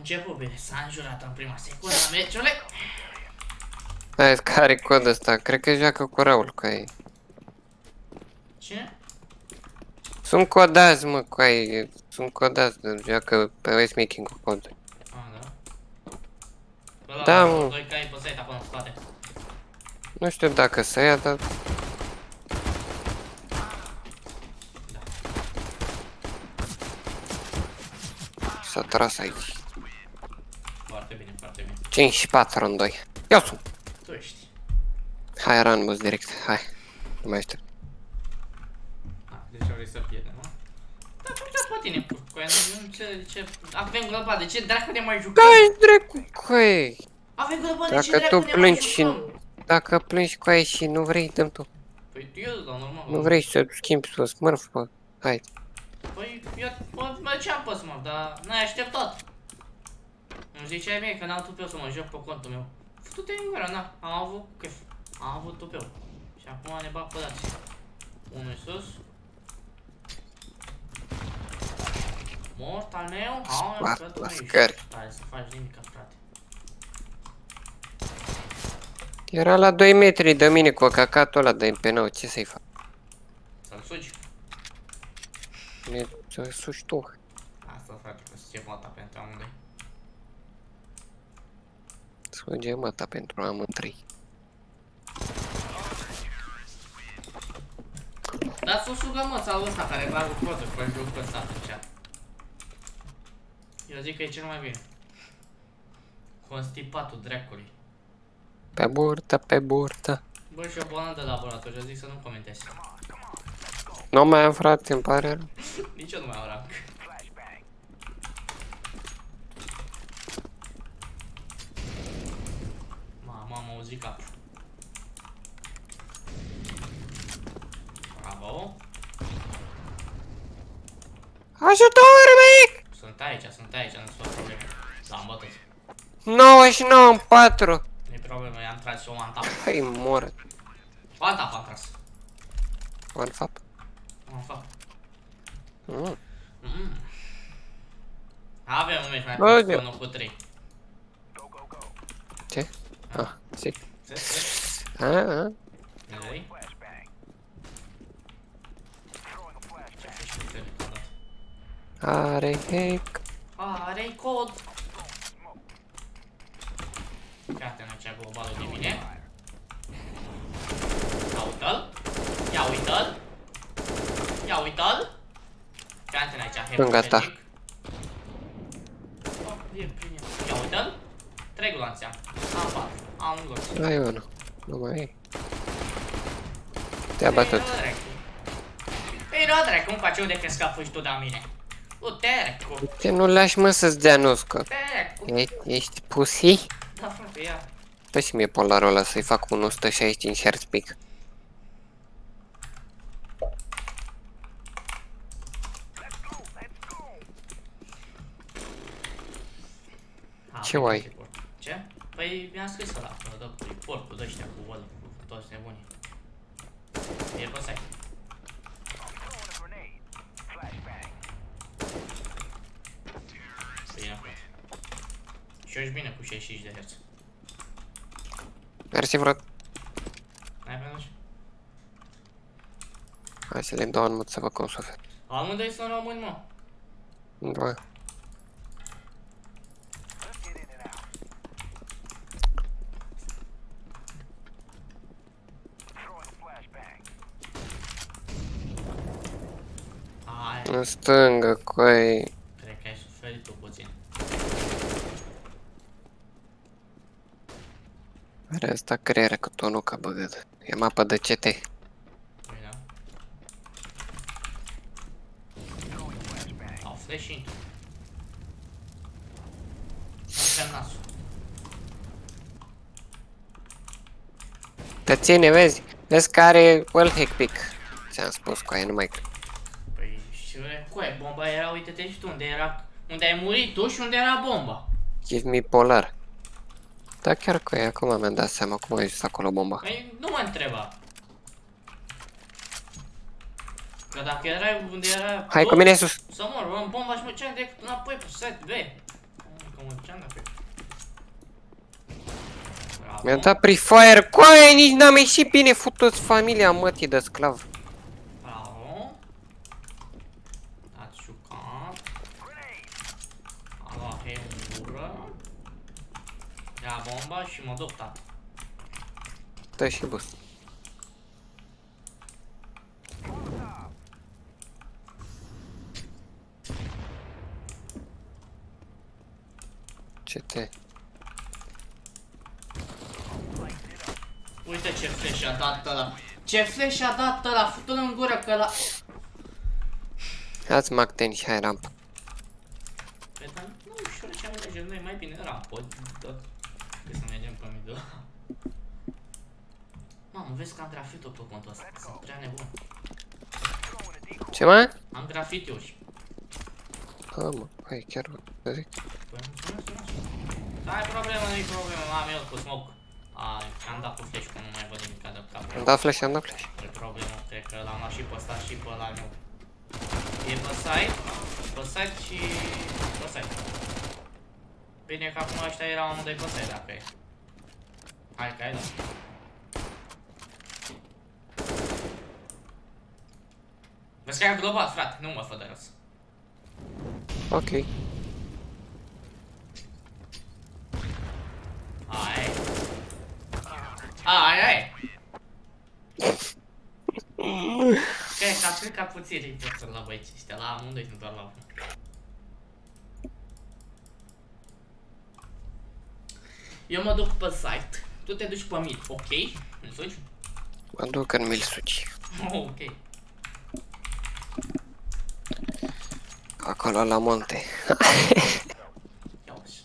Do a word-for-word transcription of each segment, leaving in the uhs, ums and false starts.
început bine, s-a înjurat în prima secundă a meciului. Hai, care cod ăsta? Cred că joacă cu Raul, cu ei. Cine? Sunt codați, mă, cu ei. Sunt codați, joacă pe Westmaking cu cod. Ah, da? Da, mă. Doi cai pe site acolo în spate. Nu știu dacă să ia, dar... S-a tras aici. Foarte bine, foarte bine. cinci și patru în doi. Eu sunt. Tu ești. Hai, run, bus direct. Hai. Nu mai aștept. Ah, deci vrei să pierdem, mă? Da, putea pe tine, cu aia, nu înțeleg de ce... Avem glăba, de ce dracu ne mai jucăm? Dai dracu cu ei. Avem glăba, de ce Dacă dracu tu ne mai plângi și... jucăm? Dacă plângi cu ei și nu vrei, dăm tu. Păi eu dau normal. Nu vrei să schimbi să smurf, bă. Hai. Păi eu mă mergeam pe smurf, dar n-ai așteptat. Îmi ziceai mie că n-am tupeu să mă joc pe contul meu. Futu-te în gură, na, am avut chef. Am avut tupeu. Și acum ne bag pe dați. Unul sus. Mort al meu? Hai, că tu nu ești tare să faci nimica, frate. Era la doi metri de mine cu cacatul ăla de M P nouă, ce să-i fac? Să-l sugi. Să sugi tu. Asta, frate, că se ce mata pentru amândoi. Suge mata pentru amândoi. Dar să sugă măța ăsta care bagă codul pe jocul ăsta atunci. Eu zic că e cel mai bine. Constipatul dracului. Pe burtă, pe burtă. Bă, și o banană de laborator, eu zic să nu comentezi. Nu mai am, frate, îmi pare rău. Nici eu nu mai am rank. Mama, am auzit cap. Bravo. Ajutor, mic! Sunt aici, sunt aici, nu sunt probleme. L-am bătut. nouăzeci și nouă în patru. Nu-i problemă, i-am tras și o one tap. Hai, mor. One tap am tras. One fap. One fap. Mm. Mm. Avem un meci mai Bă, pus, unul cu trei. Ce? Ah, zic. Se, se. Ah, ah. Vrei? Are hack. Are-i cod. Iată-ne ce globalul de mine. Ia uite-l. Ia uite-l. Ia uite-l. Iată-ne aici, Lângă ta. Oh, e bine. Ia uite-l. Trei gloanțe am. Am patru. Am un gloanț. Ai unul. Nu mai ai. Te-a bătut. Ei, nu, dracu, îmi face eu de crezi că fugi tu de la mine. Du-te, dracu. Ce nu lași, mă, să-ți dea nuscă? Dracu. Ești, ești pussy? Da, frate, ia. Dă și mie polarul ăla să-i fac un o sută șaizeci și cinci hertz pic. Ce ai? Ce? Păi mi-am scris ăla, că dă cu reportul de ăștia cu ăla, cu toți nebunii. E pe site. Bine, frate. Și eu-și bine cu șaizeci și cinci de herți. Mersi, frate. N-ai pentru ce? Hai să le dau în mod să vă cum suflet. Amândoi sunt români, mă. Da. În stângă, coi. Cred că ai suferit tu puțin. Are asta creier că tu nu ca băgăt. E mapă de C T. Bine. Au flash-in. Nu-mi nasul. Te ține, vezi? Vezi că are wallhack pick. Ți-am spus cu aia, nu mai cred. Păi, și cu aia, bomba era, uite-te și tu, unde era, unde ai murit tu și unde era bomba. Give me polar. Da, chiar cu aia, acum mi-am dat seama cum a ajuns acolo bomba. Păi, nu mă întreba. Că dacă erai unde era... Hai cu mine sus! Să mor, luăm bomba și mă ceam direct înapoi pe site B. Mi-a dat pre-fire, coaie, nici n-am ieșit bine, futu-ți familia mătii de sclav. Bravo. Ați jucat. A luat hei în gură. Ia bomba și mă duc, tata. Dă și bus. Ce te... Uite ce flash a dat ăla. Ce flash a dat ăla, fătu-l în gură că ăla... Ia-ți Macten și hai rampă. Păi, dar nu ușor ce am mergem noi, mai bine rampă. Trebuie să mergem pe middle. Mamă, vezi că am grafit-o pe contul ăsta, sunt prea nebun. Ce, mă? Am grafitiuri. A, mă, hai, chiar vă zic. Păi, mulțumesc, mulțumesc. Ai problemă, nu-i problemă, am eu cu smoke. Ai, am dat cu flash, că nu mai văd nimica de cap. Am dat flash, am dat flash. E problemă, cred că l-am luat și pe ăsta și pe ăla meu. E pe site, pe site și pe site. Bine că acum ăștia erau amândoi pe site, dacă e. Hai că ai dat. Vezi că ai global, frate, nu mă fă de răs. Ok. Hai. Ai, ai. Cred că atât ca puțin îi pot să-l la băici ăștia, la amândoi sunt doar la unul. Eu mă duc pe site, tu te duci pe mid, ok? Îl sugi? Mă duc în mi-l sugi. Ok. Acolo la monte. Ia uși.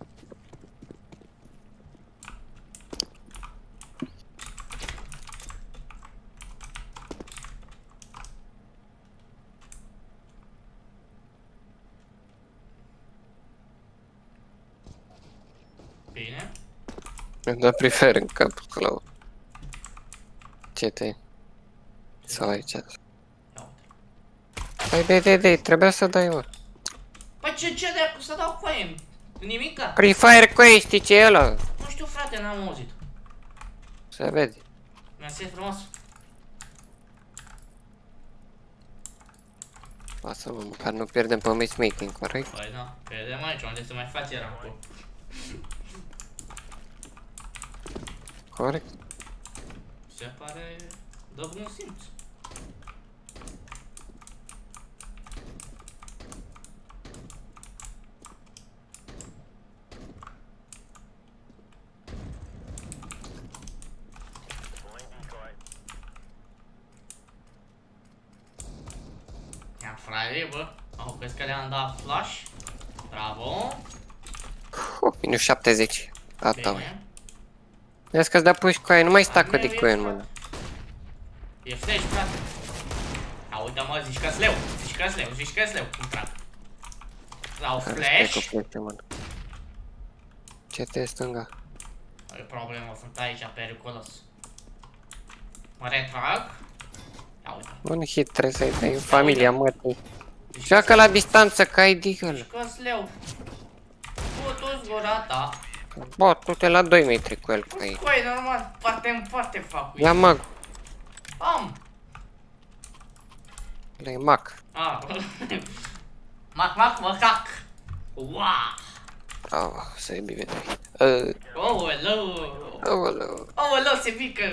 Bine. Mi-am dat prefer în cap acolo. Ce te... Sau aici. Ia uite. Hai, dai, dai, dai, trebuia să dai, mă. Păi ce, ce de să dau cu aia? Nimica? Pre-fire cu ei, știi ce e ăla? Nu știu, frate, n-am auzit. Se vede. Mersi frumos. Lasă-mă, măcar nu pierdem pe matchmaking, corect? Păi da, vedem aici unde se mai face rampul. Corect? Se pare de bun simț. Ia fraiere, bă. Au, crezi că le-am dat flash? Bravo. Uh, minus șaptezeci. Gata, mă. Bine. Vezi că-ți da puși cu aia, nu mai sta Al cu meu de e cu aia în frate. mână. E flash, frate. A, uite mă, zici că-s leu. Zici că-s leu, zici că-s leu. Cum trag? Sau Hai, flash. stai cu flash în mână. Ce te stânga? Nu e problemă, sunt aici periculos. Mă retrag. Ia uite. Un hit trebuie să-i dai în familia mătii. Joacă la distanță, că ai deagle. Zici că-s leu. Putu-ți gura ta. Bă, tu te la doi metri cu el, cu ei. Păi, normal, parte în parte fac cu Ia el. mag. Am. Ăla e mac. Ah. Mac, mac, măcac. Wow. Bravo, să-i bive de uh, Ouleu. Aoleu. Ouleu, se pică.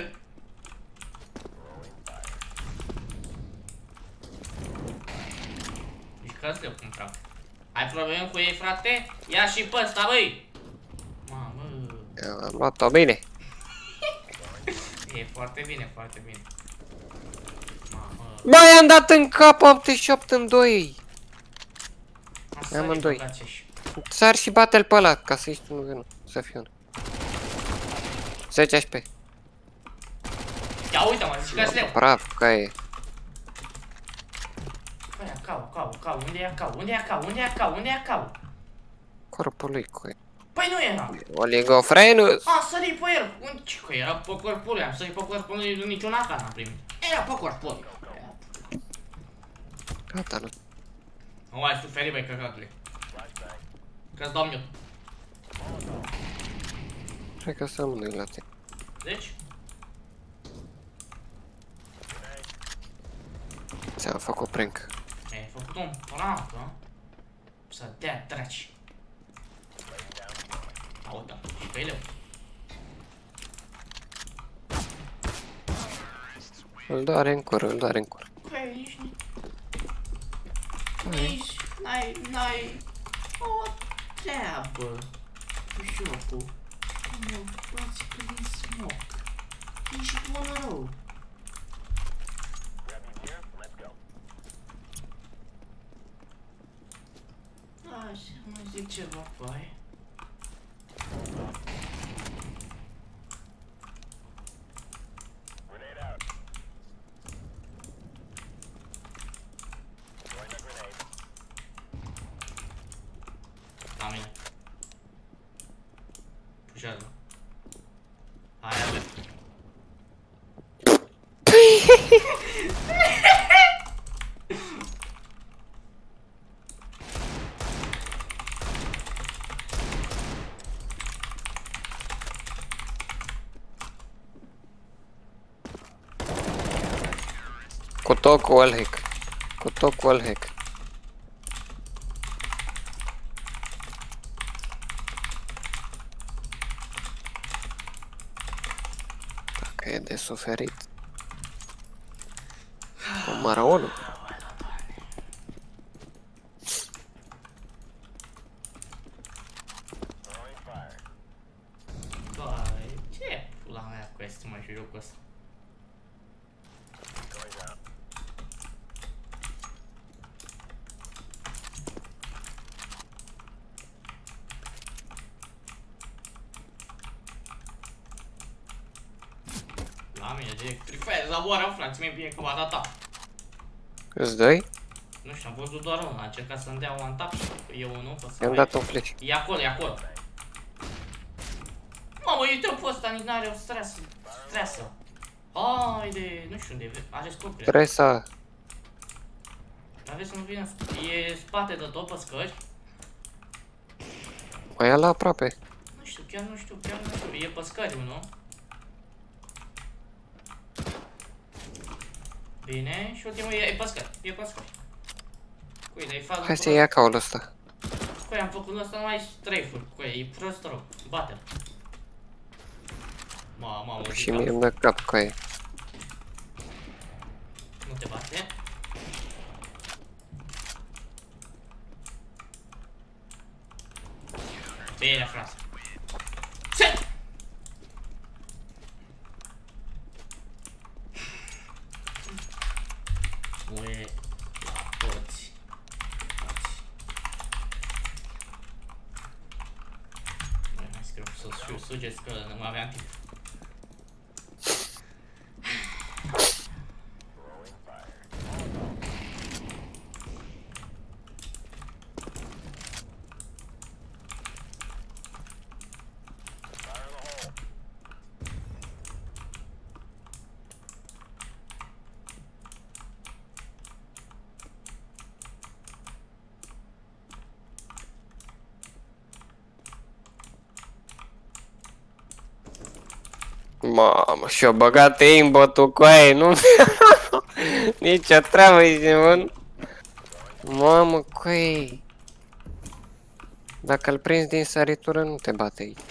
Zici că-s leu cum trag. Ai probleme cu ei, frate? Ia și pe ăsta, băi. Mamă. Eu am luat-o bine. E foarte bine, foarte bine. Mamă. Bă, i-am dat în cap optzeci și opt în doi. Asta Amândoi. e băgaceși. Sar și bate-l pe ăla, ca să ieși tu nu să fie unul. zece H P. Ia uite mă, zici că-s leu. Bravo, că e. Băi, ia cau, cau, cau, unde ia cau, unde ia cau, unde ia cau, unde ia cau? Corpul lui cu e. Păi nu era. Oligofrenus. A, sări pe el. Unde ce că era pe corpul lui? Am sărit pe corpul lui, niciun aca n-am primit. Era pe corpul lui. Gata, nu. Nu ai suferit, băi, căcatule. Că-ți dau mute. Cred că să amândoi la tine. Deci? Ți-am făcut prank. Mi-ai făcut un prank, hă? Să dea draci. Auda, și pe ele. Îl doare în cur, îl doare în cur. Păi, nici... Nici... N-ai... N-ai... O treabă cu jocul. Nu bați prin smoke. Ești bun rău. Așa, mă zic ceva cu aia. La mine. Pușează. Hai, avem. Cu tot cu wallhack. Cu tot cu wallhack. Dacă e de suferit. Omoară unul. Băi, ce pula mea cu este, mă, și jocul ăsta? La mine, direct, Free Fire, zaboară, frate, mi-e bine că m-a dat tap. Îți dai? Nu știu, am văzut doar unul, a încercat să-mi dea one tap și eu unul, pe să I-am dat un flash. E acolo, e acolo. Mamă, uite-o pe ăsta, nici n-are o stresă. Stresă. Haide, nu știu unde e, are scop, cred. Tresa. Aveți să nu vină, e spate de tot pe scări. Mai ia la aproape. Nu știu, chiar nu știu, chiar nu știu, e pe scări unul. Bine, și ultimul e, e pe scări, e pe scări. Cui, dar-i fac... Hai să ia caul ăsta. Cui, am făcut ăsta numai strafe-uri, cui, e prost rău, bate-l. Mamă, mamă, Și mie îmi dă cap cu aia. Nu te bate. Bine, frate. Ce? Ue, la toți. Toți. Băi, mai scriu să fiu sugeți că nu mai aveam timp. Mamă, și-o băgat aimbot-ul cu aia, nu? Nici o treabă, zice, mă. Mamă, cu aia. Dacă îl prinzi din săritură, nu te bate aici.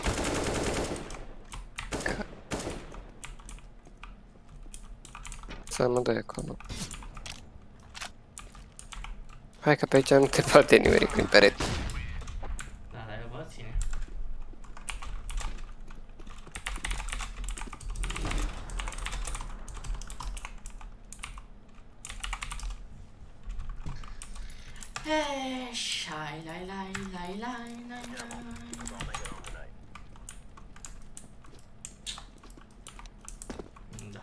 Să mă dai acolo. Hai că pe aici nu te bate nimeni prin perete. Da, dar eu vă ține. Shai, lai, lai, lai, lai, lai, lai. Da.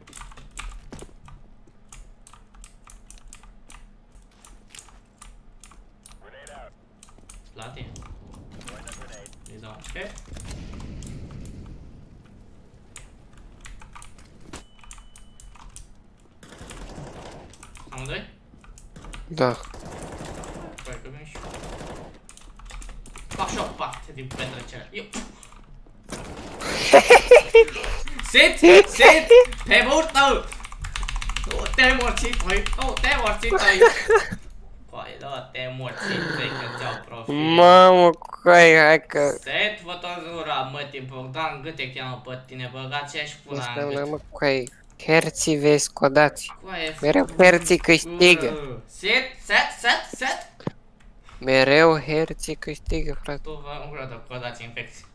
La tine. Îi dau un șef. Amândoi? Da. Păi că vin și eu. Fac și o parte din petrecere. Eu. Sit, sit, pe burtă! Nu te morți toi, nu te morți toi! Coai, nu te morți toi că ți-au profil. Mamă, coai, hai că... Sit, fotozura, mătii, Bogdan, gâte cheamă pe tine, băgați și pula în Înseamnă, gât. mă, coai, herții vezi codați. Coaie, Mereu herții câștigă. Sit, set, set, set! Mereu herții câștigă, frate. Tu vă îngură de codați infecții.